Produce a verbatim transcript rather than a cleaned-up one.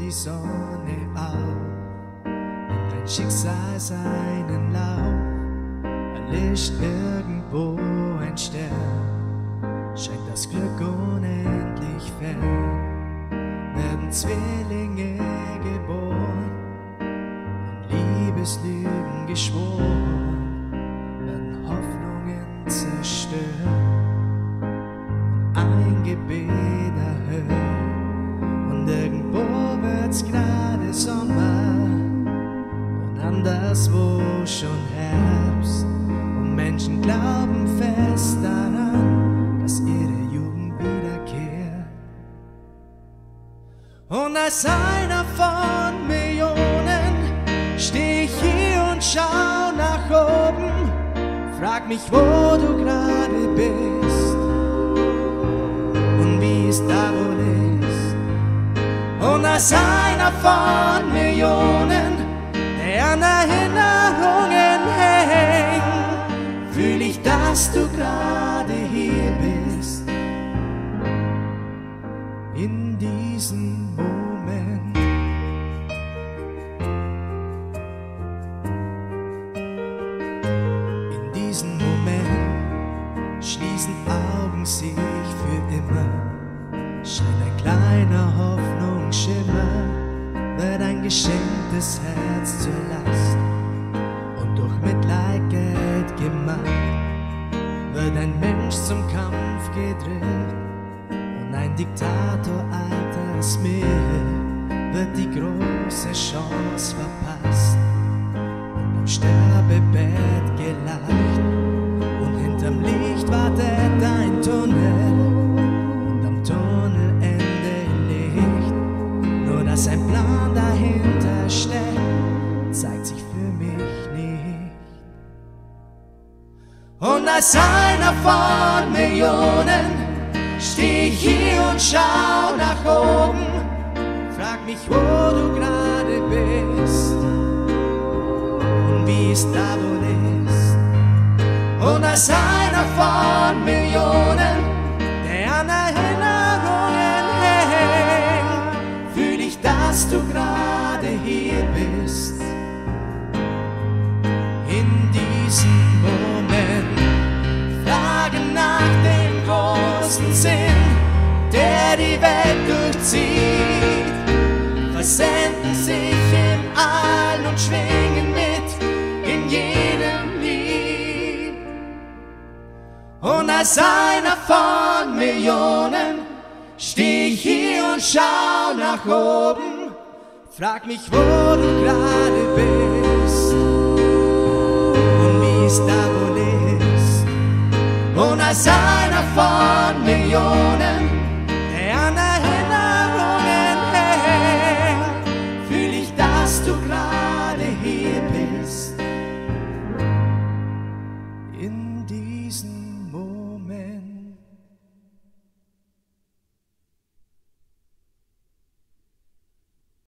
die Sonne auf, nimmt dein Schicksal seinen Lauf, erlischt irgendwo ein Stern, scheint das Glück unendlich fern, werden Zwillinge geboren und Liebeslügen geschworen, werden Hoffnungen zerstört und ein Gebet erhört. Und irgendwo wird's gerade Sommer und anderswo schon Herbst. Und Menschen glauben fest daran, dass ihre Jugend wiederkehrt. Und als einer von Millionen steh ich hier und schau nach oben, frag mich, wo du gerade bist und wie es da wohl ist. Und als einer von Millionen, der an Erinnerungen hängt, fühl ich, dass du gerade hier bist, in diesem Moment. In diesem Moment schließen Augen sich für immer, scheint ein kleiner Hoffnungsschimmer, wird ein geschenktes Herz zur Last und durch Mitleid Geld gemacht, wird ein Mensch zum Kampf gedrillt und ein Diktator Altersmittel, wird die große Chance verpasst und am Sterbebett gelacht und hinterm Licht wartet ein Tunnel. Dass ein Plan dahinter steckt, zeigt sich für mich nicht. Und als einer von Millionen steh ich hier und schau nach oben, frag mich, wo du gerade bist und wie es da wohl ist. Und als einer von Millionen, der an Erinnerungen hängt, fühl ich, dass du gerade hier bist, in diesem Moment. Fragen nach dem großen Sinn, der die Welt durchzieht, versenden sich im All und schwingen mit in jedem Lied. Und als einer von Millionen steh ich hier und schau nach oben, frag mich, wo du gerade bist und wie es da wohl ist. Und als einer von Millionen